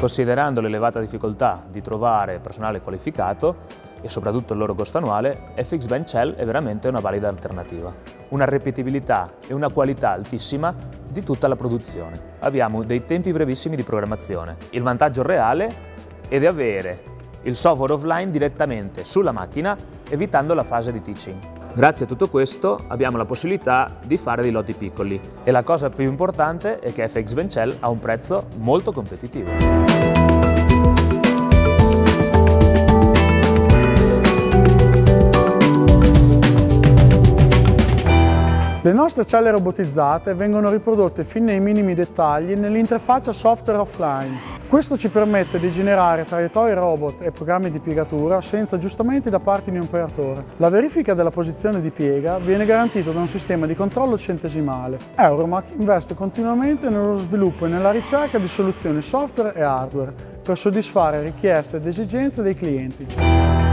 Considerando l'elevata difficoltà di trovare personale qualificato e soprattutto il loro costo annuale, FX Bench L è veramente una valida alternativa. Una ripetibilità e una qualità altissima di tutta la produzione. Abbiamo dei tempi brevissimi di programmazione. Il vantaggio reale è di avere il software offline direttamente sulla macchina, evitando la fase di teaching. Grazie a tutto questo abbiamo la possibilità di fare dei lotti piccoli e la cosa più importante è che FX Bench L ha un prezzo molto competitivo. Le nostre celle robotizzate vengono riprodotte fin nei minimi dettagli nell'interfaccia software offline. Questo ci permette di generare traiettorie robot e programmi di piegatura senza aggiustamenti da parte di un operatore. La verifica della posizione di piega viene garantita da un sistema di controllo centesimale. Euromac investe continuamente nello sviluppo e nella ricerca di soluzioni software e hardware per soddisfare richieste ed esigenze dei clienti.